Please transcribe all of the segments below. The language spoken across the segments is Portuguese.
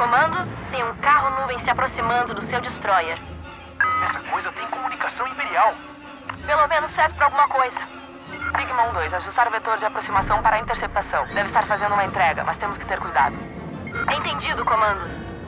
Comando, tem um carro-nuvem se aproximando do seu destroyer. Essa coisa tem comunicação imperial. Pelo menos serve pra alguma coisa. Sigma 1-2, ajustar o vetor de aproximação para a interceptação. Deve estar fazendo uma entrega, mas temos que ter cuidado. Entendido, comando.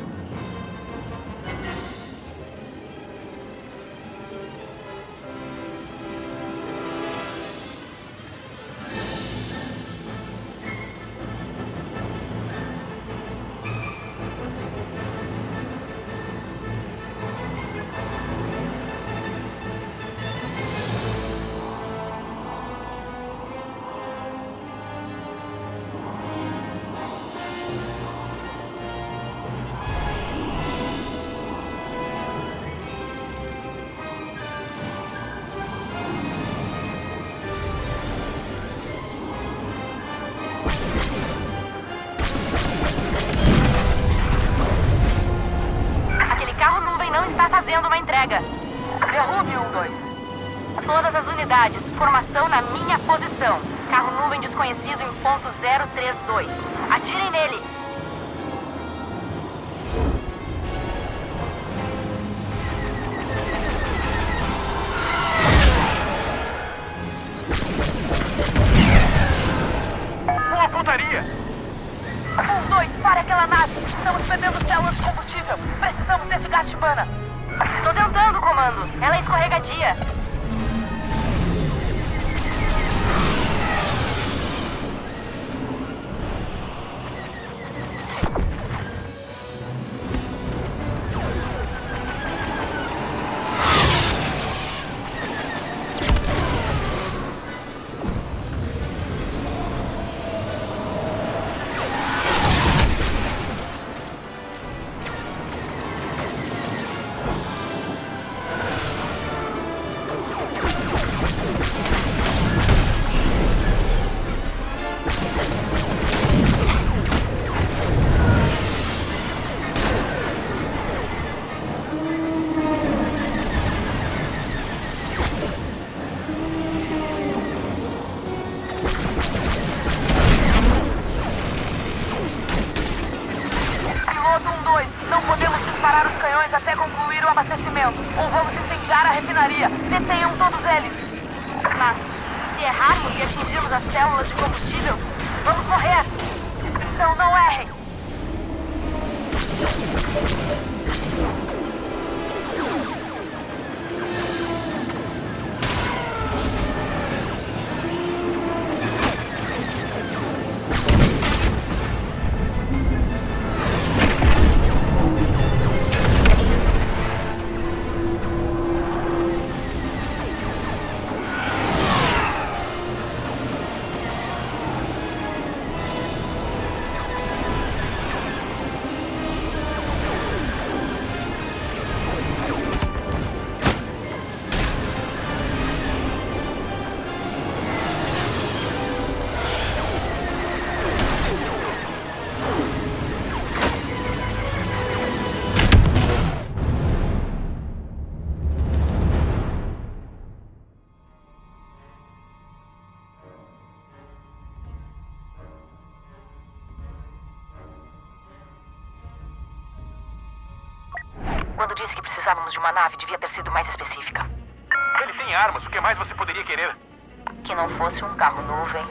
Aquele carro-nuvem não está fazendo uma entrega. Derrube 1-2. Todas as unidades, formação na minha posição. Carro-nuvem desconhecido em ponto 032. Atirem nele. Boa pontaria! 1-2, pare aquela nave. Estamos perdendo células de combustível. Precisamos desse gás de mana. Estou tentando, comando. Ela é escorregadia. Piloto 1-2, não podemos disparar os canhões até concluir o abastecimento. Ou vamos incendiar a refinaria. Detenham todos eles. Mas, se errarmos e atingirmos as células de combustível, vamos morrer. Então não errem. Quando disse que precisávamos de uma nave, devia ter sido mais específica. Ele tem armas, o que mais você poderia querer? Que não fosse um carro-nuvem.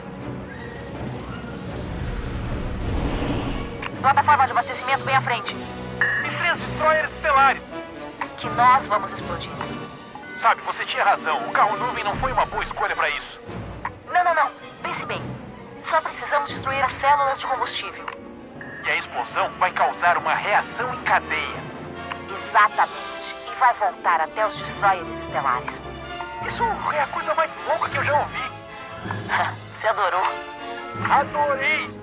Plataforma de abastecimento bem à frente. Tem 3 destroyers estelares. Que nós vamos explodir. Sabe, você tinha razão. O carro-nuvem não foi uma boa escolha pra isso. Não. Pense bem. Só precisamos destruir as células de combustível. E a explosão vai causar uma reação em cadeia. Exatamente. E vai voltar até os destroyers estelares. Isso é a coisa mais louca que eu já ouvi. Você adorou. Adorei!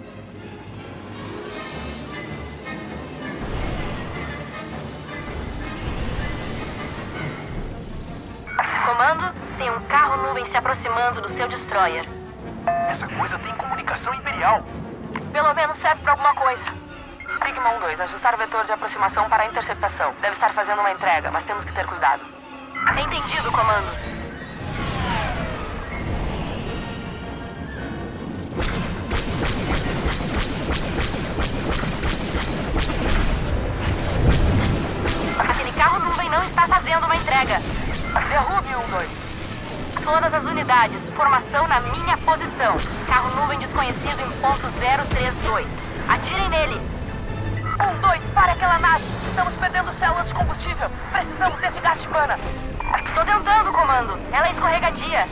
Comando, tem um carro-nuvem se aproximando do seu destroyer. Essa coisa tem comunicação imperial. Pelo menos serve pra alguma coisa. Sigma 1-2, ajustar o vetor de aproximação para a interceptação. Deve estar fazendo uma entrega, mas temos que ter cuidado. Entendido, comando. Aquele carro-nuvem não está fazendo uma entrega. Derrube 1-2. Todas as unidades, formação na minha posição. Carro-nuvem desconhecido em ponto 032. Atirem nele. 1-2, pare aquela nave. Estamos perdendo células de combustível. Precisamos desse gás de mana. Estou tentando, comando. Ela é escorregadia.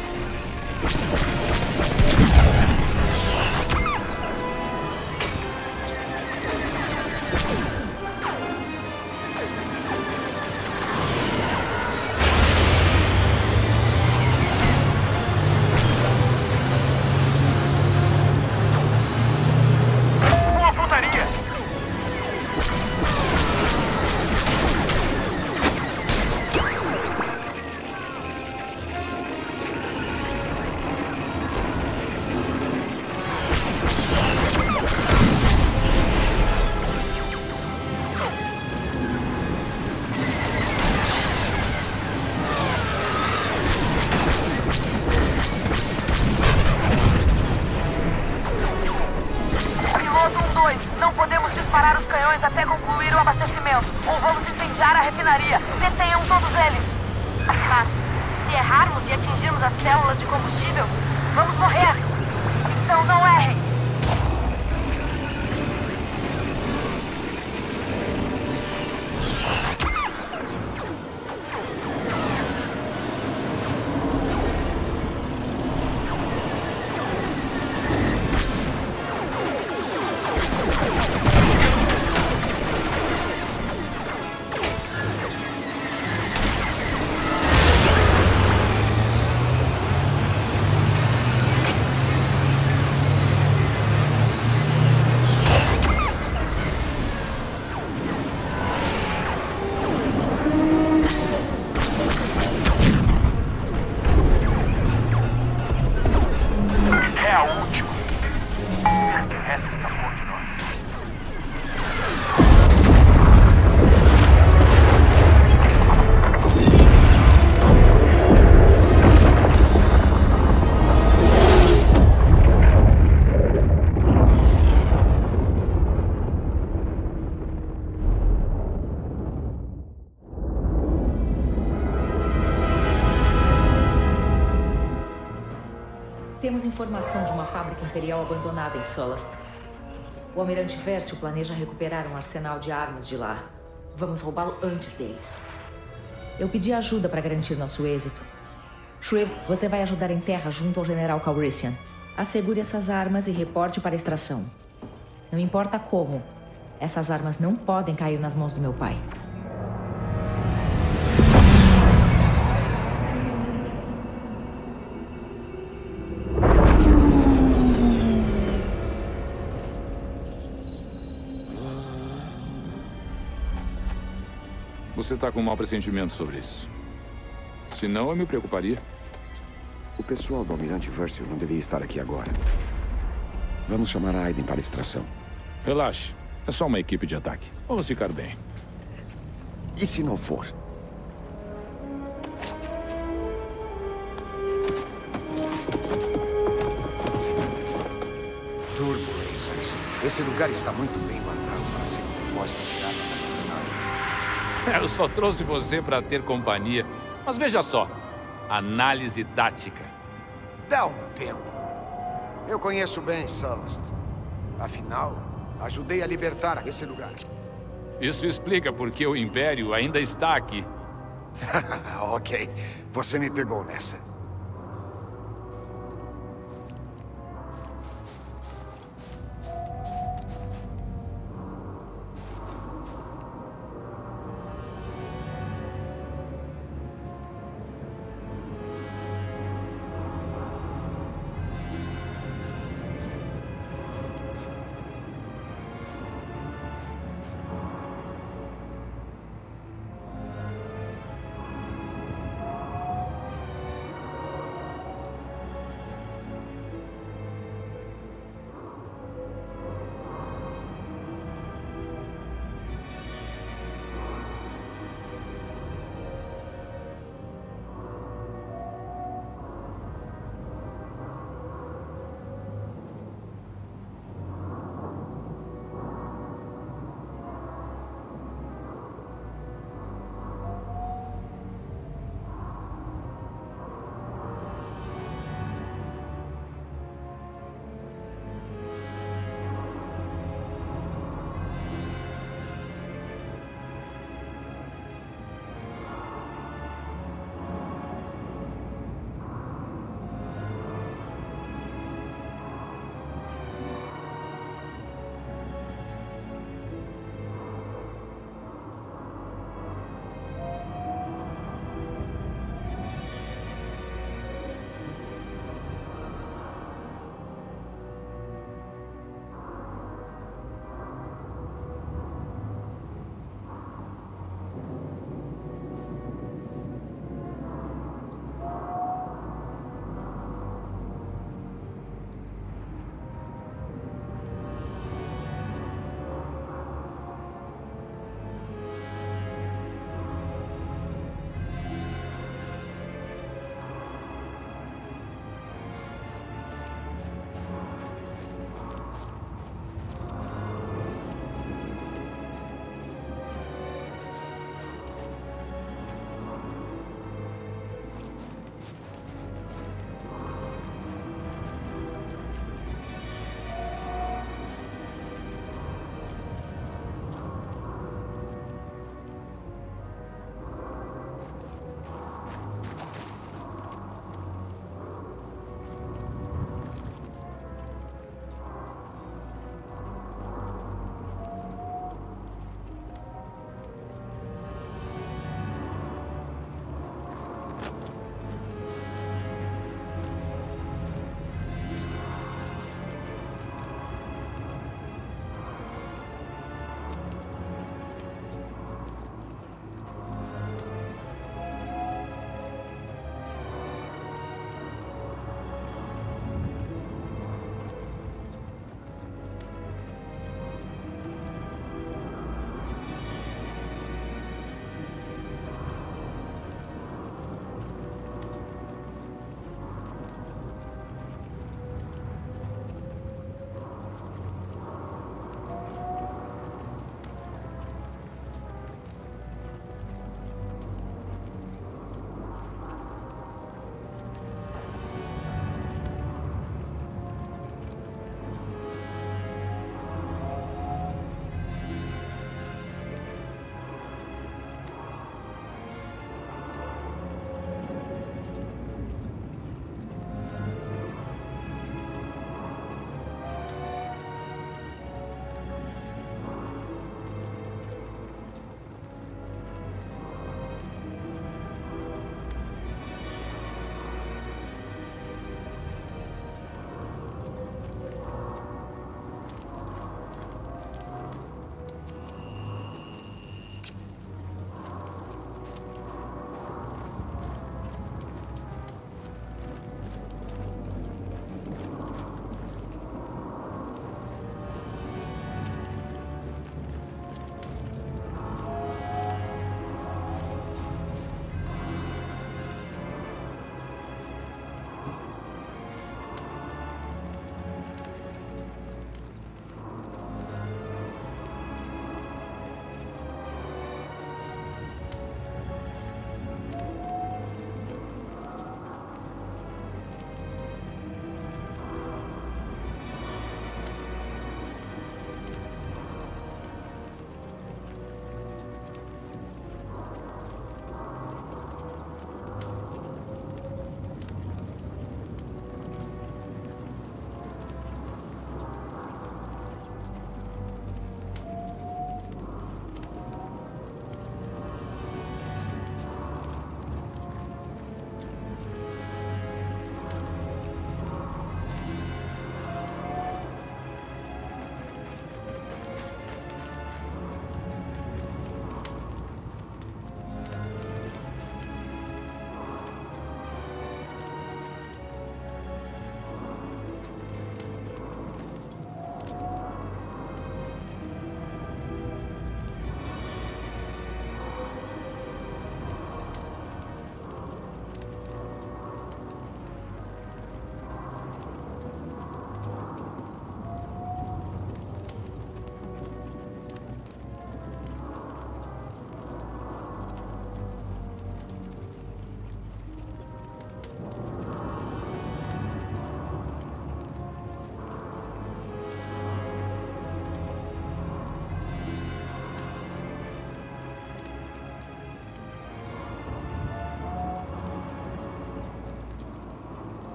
Boa pontaria! Piloto 1-2, não podemos disparar os canhões até concluir o abastecimento. Ou vamos incendiar a refinaria. Detenham todos eles. Mas, se errarmos e atingirmos as células de combustível, vamos morrer. Então não errem. É a última. O resto escapou de nós. Temos informação de uma fábrica imperial abandonada em Sullust. O almirante Versio planeja recuperar um arsenal de armas de lá. Vamos roubá-lo antes deles. Eu pedi ajuda para garantir nosso êxito. Shriv, você vai ajudar em terra junto ao general Calrissian. Assegure essas armas e reporte para a extração. Não importa como, essas armas não podem cair nas mãos do meu pai. Você tá com um mau pressentimento sobre isso. Se não, eu me preocuparia. O pessoal do almirante Versio não devia estar aqui agora. Vamos chamar a Aiden para a extração. Relaxe. É só uma equipe de ataque. Vamos ficar bem. E se não for? Turbo Racers. Esse lugar está muito bem guardado para ser um depósito de armas abandonado. Eu só trouxe você para ter companhia. Mas veja só. Análise tática. Dá um tempo. Eu conheço bem Sullust. Afinal, ajudei a libertar esse lugar. Isso explica por que o Império ainda está aqui. Ok. Você me pegou nessa.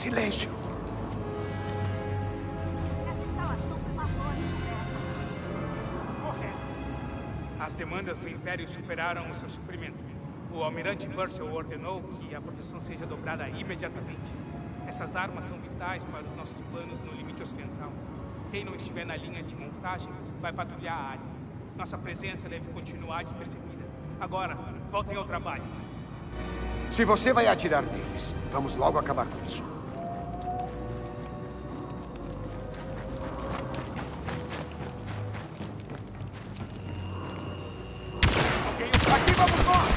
Silêncio. As demandas do Império superaram o seu suprimento. O Almirante Purcell ordenou que a produção seja dobrada imediatamente. Essas armas são vitais para os nossos planos no limite ocidental. Quem não estiver na linha de montagem vai patrulhar a área. Nossa presença deve continuar despercebida. Agora, voltem ao trabalho. Se você vai atirar neles, vamos logo acabar com isso. Aqui vamos nós!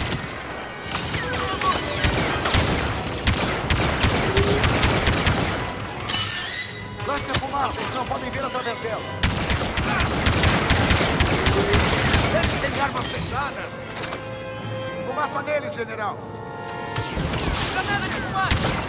Lance a fumaça, eles não podem ver através dela. Eles têm armas pesadas. Fumaça neles, general. Granada de fumaça!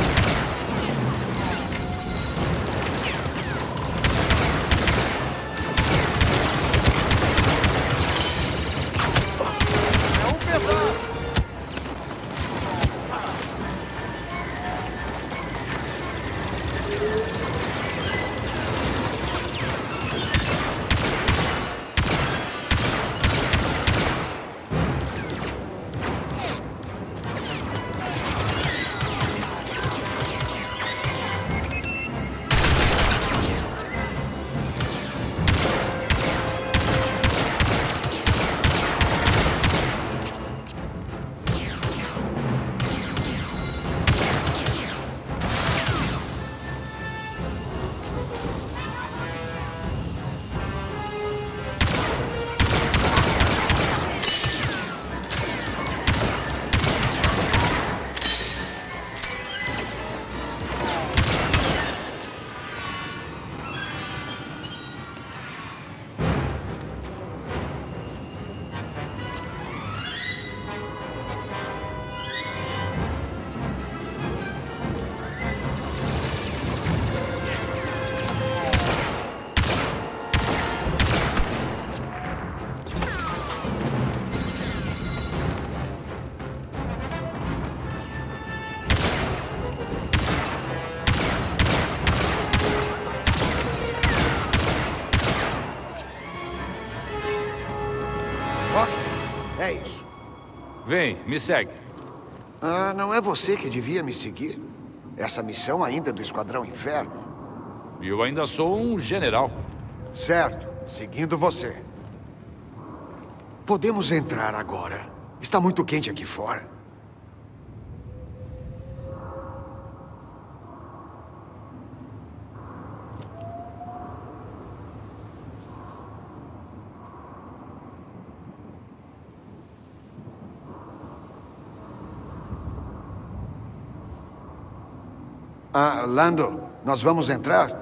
É isso. Vem, me segue. Ah, não é você que devia me seguir? Essa missão ainda é do Esquadrão Inferno. E eu ainda sou um general. Certo, seguindo você. Podemos entrar agora. Está muito quente aqui fora. Ah, Lando, nós vamos entrar?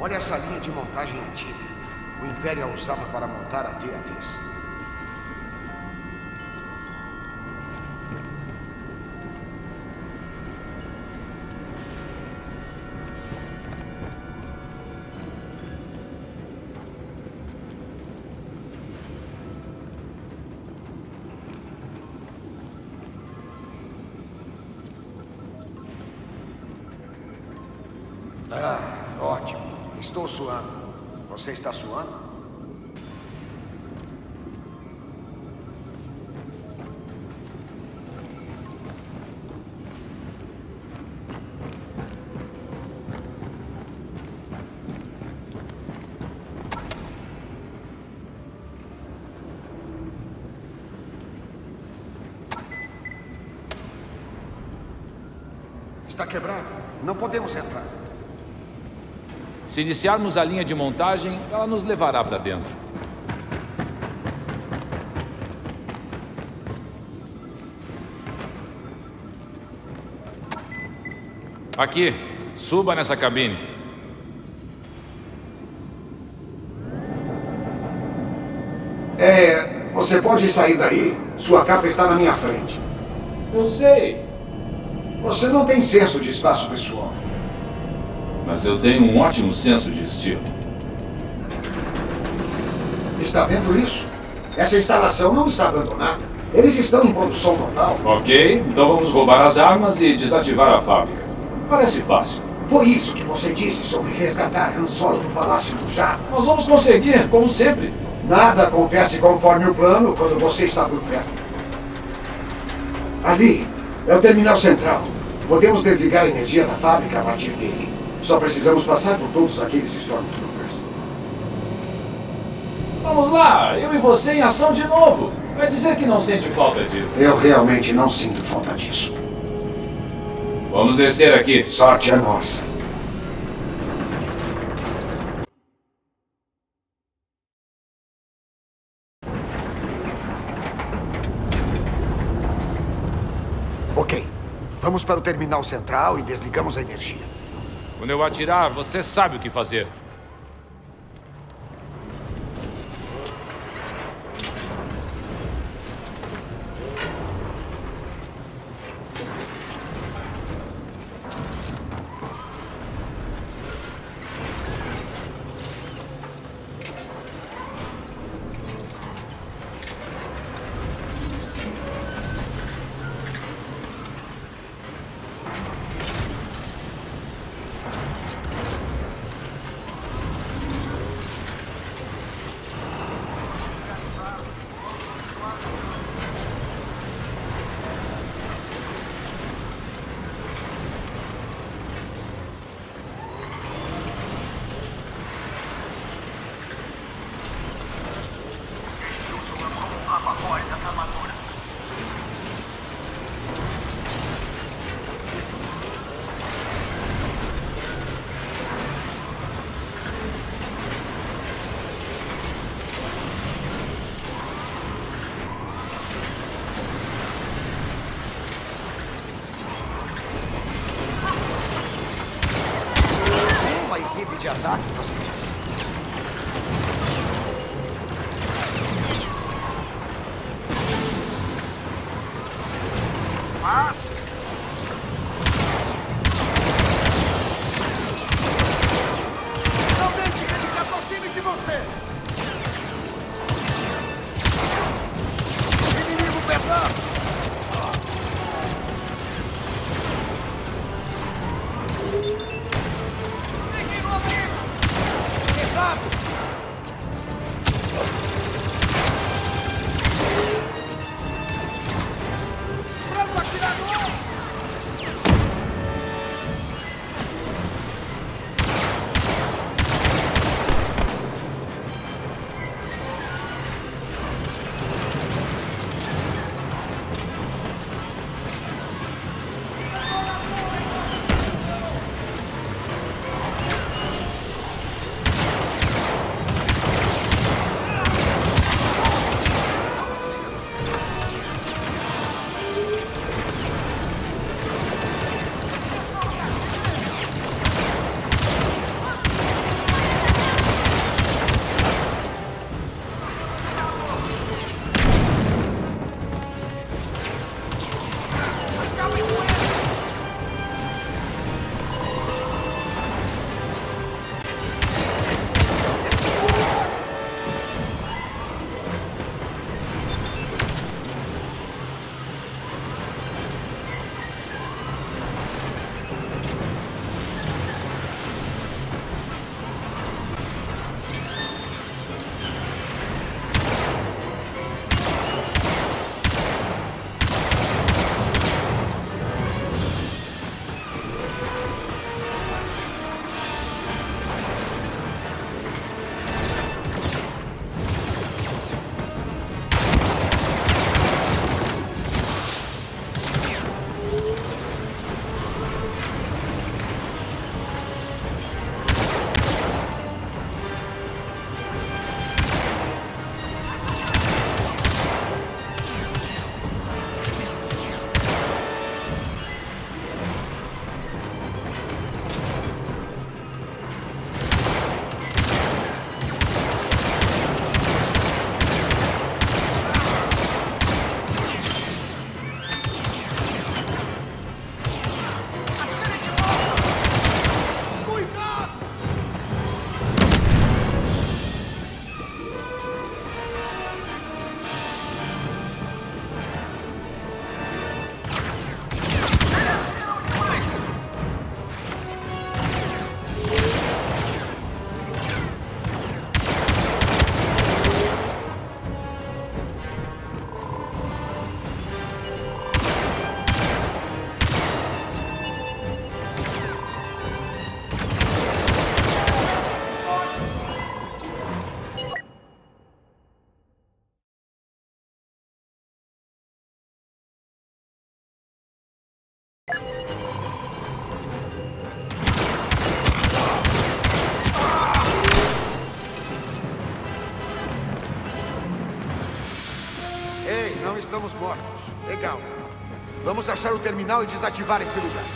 Olha essa linha de montagem antiga. O Império a usava para montar AT-ATs. Ah, ótimo. Estou suando. Você está suando? Está quebrado. Não podemos entrar. Se iniciarmos a linha de montagem, ela nos levará para dentro. Aqui, suba nessa cabine. Você pode sair daí? Sua capa está na minha frente. Eu sei, Você não tem senso de espaço pessoal. mas eu tenho um ótimo senso de estilo. Está vendo isso? Essa instalação não está abandonada. Eles estão em produção total. Ok, então vamos roubar as armas e desativar a fábrica. Parece fácil. Foi isso que você disse sobre resgatar Han Solo do Palácio do Jabba. Nós vamos conseguir, como sempre. Nada acontece conforme o plano quando você está por perto. Ali é o terminal central. Podemos desligar a energia da fábrica a partir dele. Só precisamos passar por todos aqueles Stormtroopers. Vamos lá, eu e você em ação de novo. Vai dizer que não sente falta disso. Eu realmente não sinto falta disso. Vamos descer aqui. Sorte é nossa. Ok. Vamos para o terminal central e desligamos a energia. Quando eu atirar, você sabe o que fazer. Uma equipe de ataque, você disse. Mas... Não deixe que ele se aproxime de você! Inimigo pesado! Pesado! Franco atirador! Ei, não estamos mortos. Legal. Vamos achar o terminal e desativar esse lugar.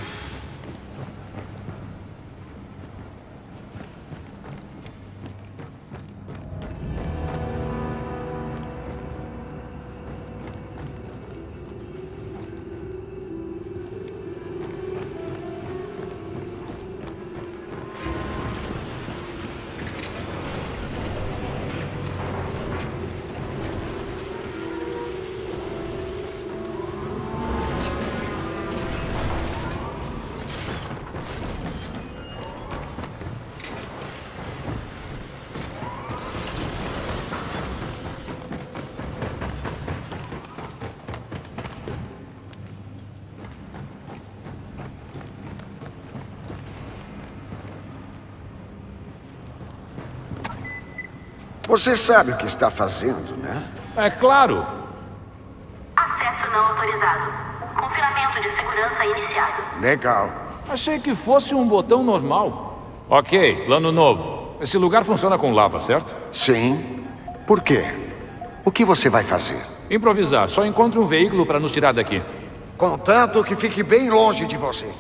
Você sabe o que está fazendo, né? É claro. Acesso não autorizado. Confinamento de segurança iniciado. Legal. Achei que fosse um botão normal. Ok, plano novo. Esse lugar funciona com lava, certo? Sim. Por quê? O que você vai fazer? Improvisar. Só encontre um veículo para nos tirar daqui. Contanto que fique bem longe de você.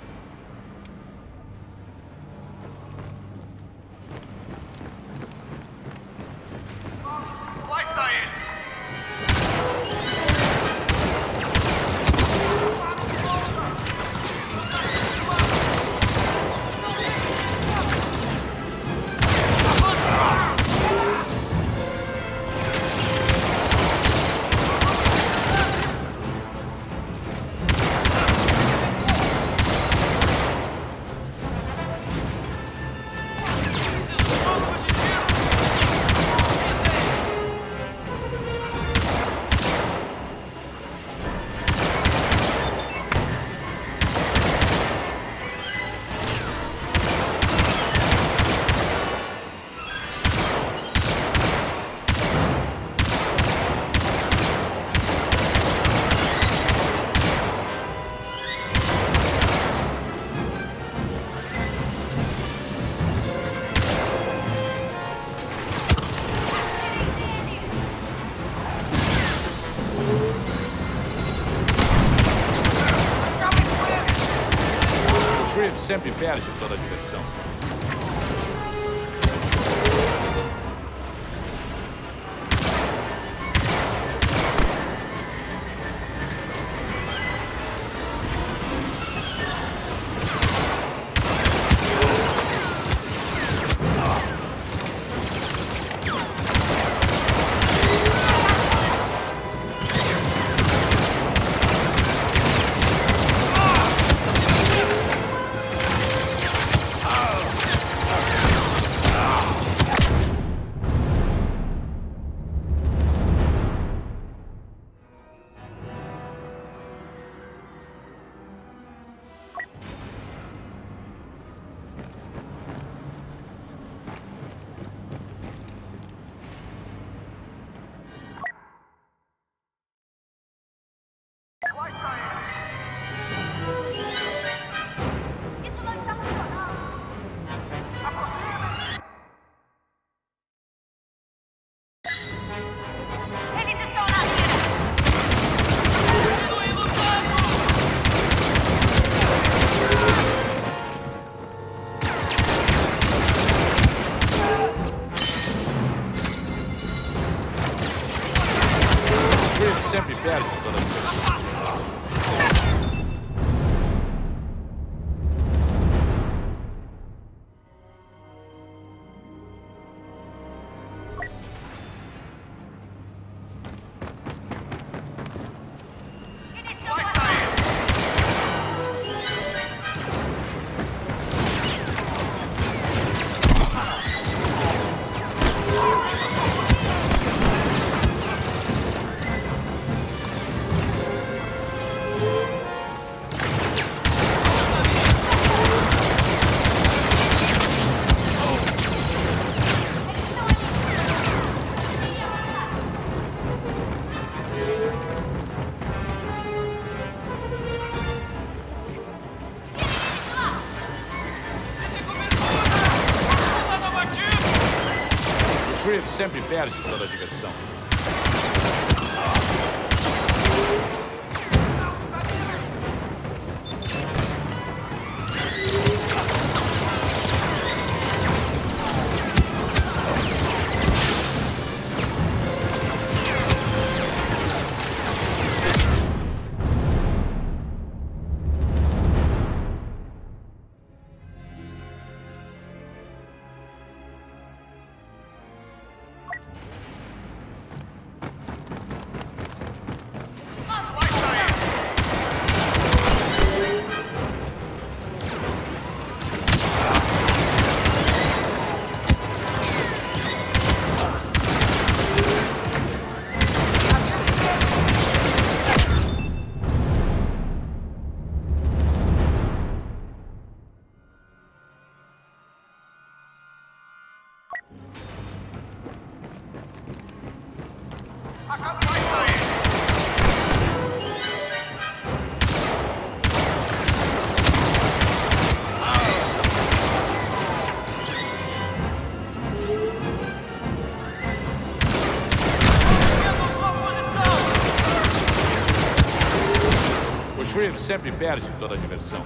Sempre perde toda a diversão. Sempre perde toda a diversão. Shriv sempre perde toda a diversão. Shriv sempre perde toda a diversão.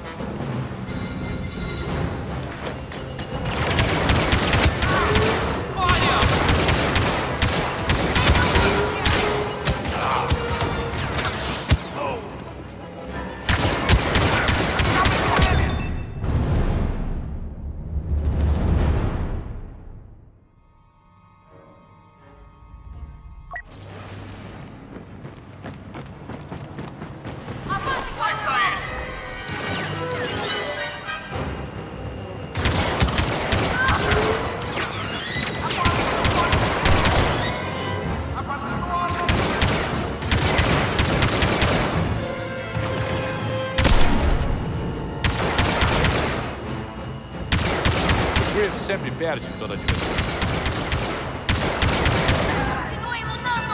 Sempre perde toda a diversão. Continuem lutando!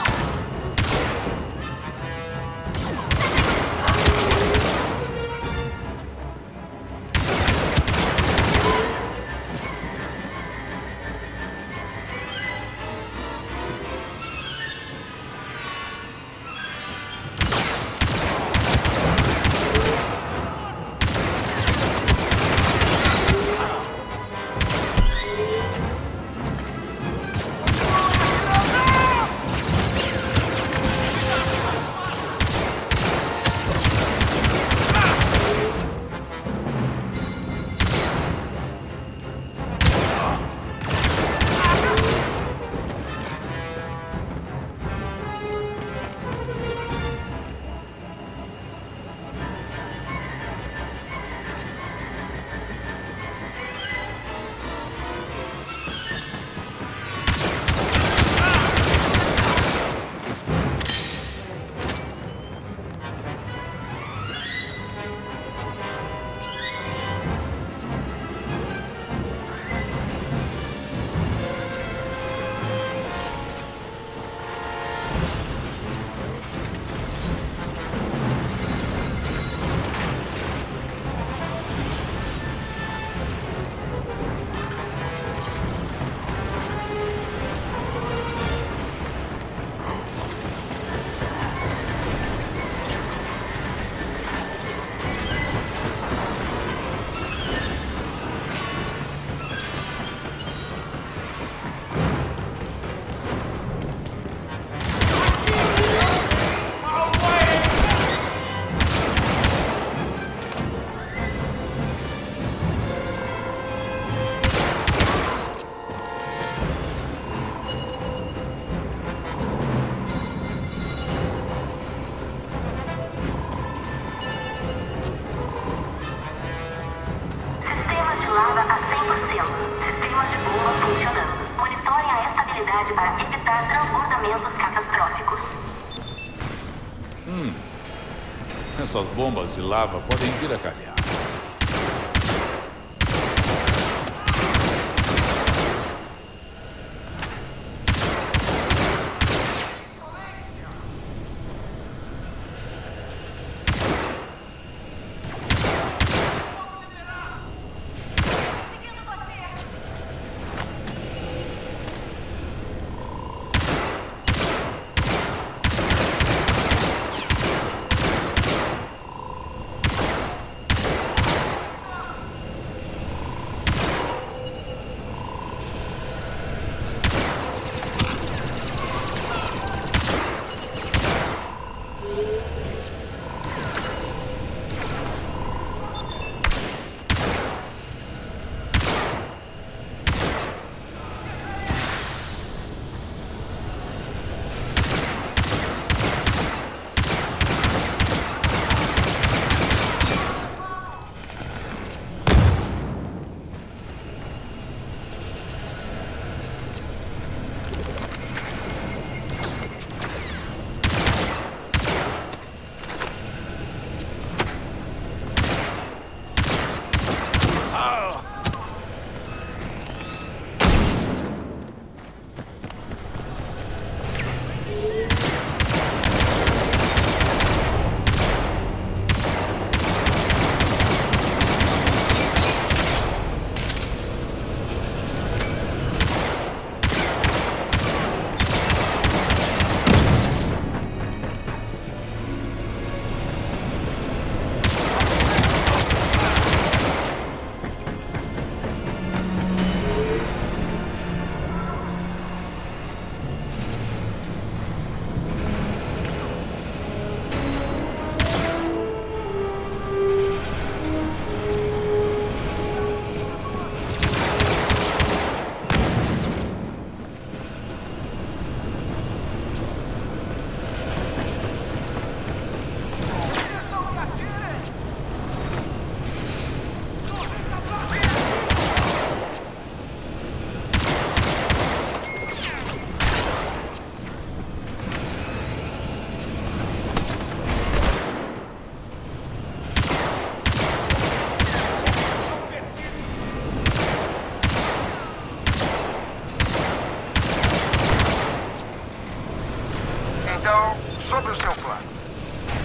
Para evitar transbordamentos catastróficos. Essas bombas de lava podem vir a calhar.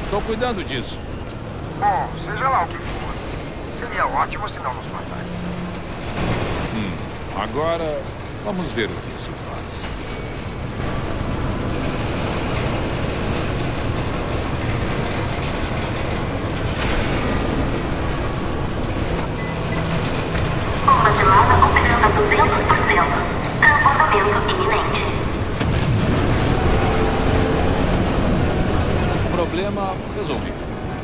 Estou cuidando disso. Bom, seja lá o que for. Seria ótimo se não nos matasse. Agora, vamos ver o que isso faz. Bomba de lava operando a 200%. Transbordamento iminente. Problema resolvido.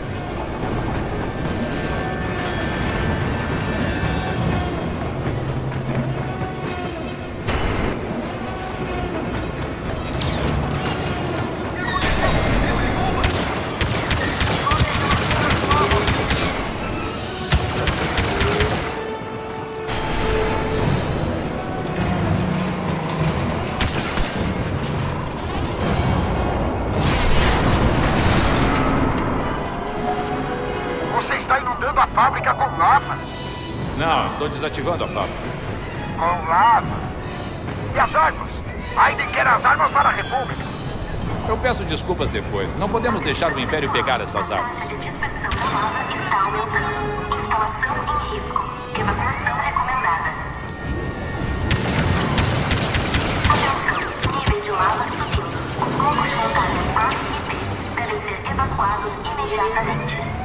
Não, estou desativando a fábrica. Com lava? E as armas? Ainda quer as armas para a República? Eu peço desculpas depois. Não podemos deixar o Império pegar essas armas. A dispersão da lava está aumentando. Instalação em risco. Evacuação recomendada. Atenção, nível de lava subindo. Os blocos de montagem A e B devem ser evacuados imediatamente.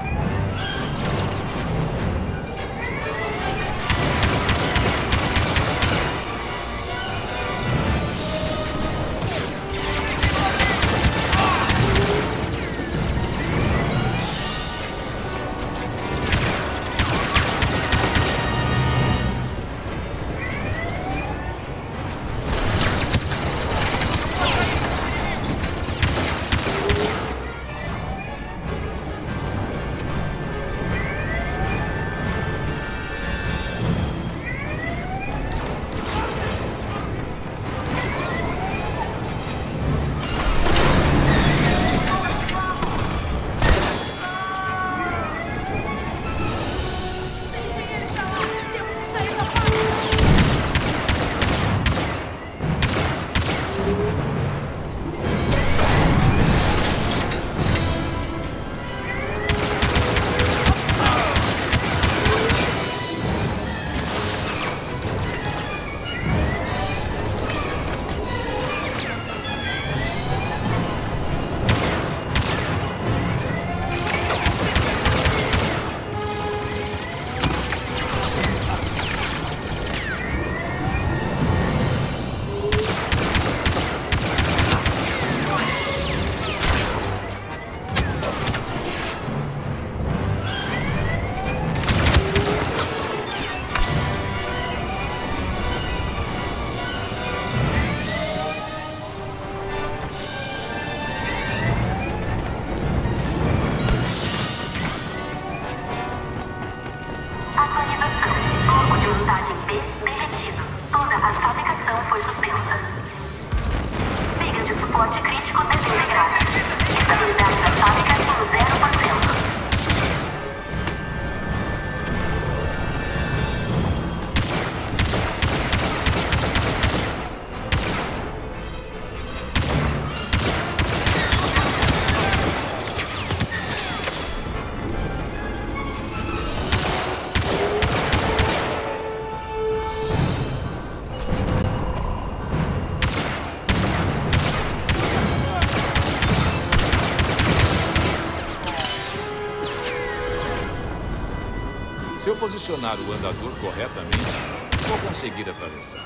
Se eu posicionar o andador corretamente, vou conseguir atravessar.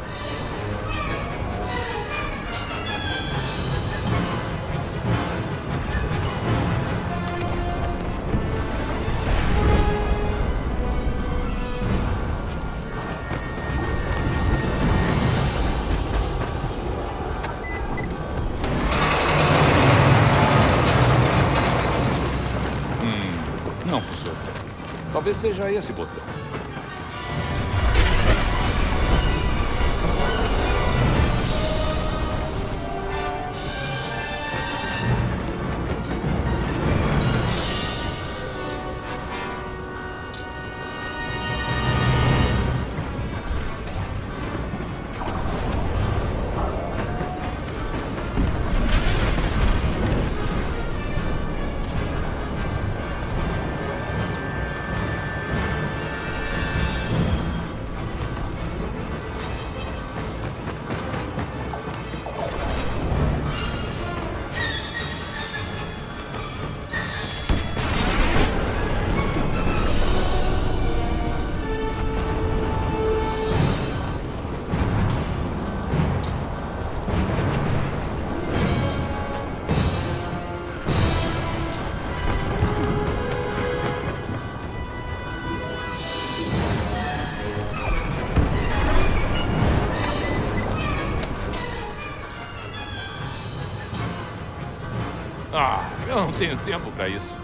Não funcionou. Talvez seja esse botão. Eu não tenho tempo para isso.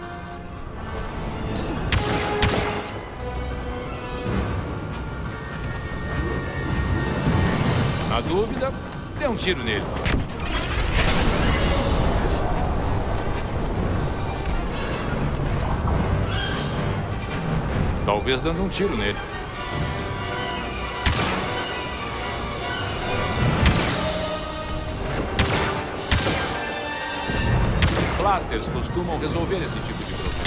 Na dúvida, dê um tiro nele. Talvez dando um tiro nele. Blasters costumam resolver esse tipo de problema.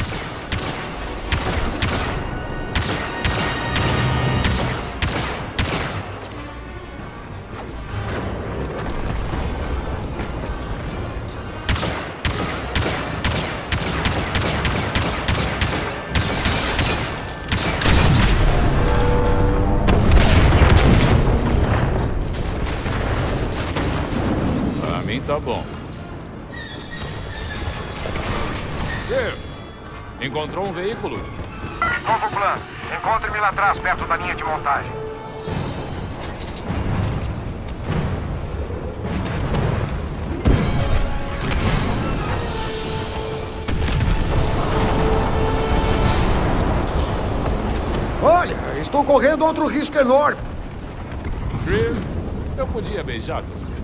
Pra mim tá bom. Encontrou um veículo? Novo plano. Encontre-me lá atrás, perto da linha de montagem. Olha, estou correndo outro risco enorme. Shriv, eu podia beijar você.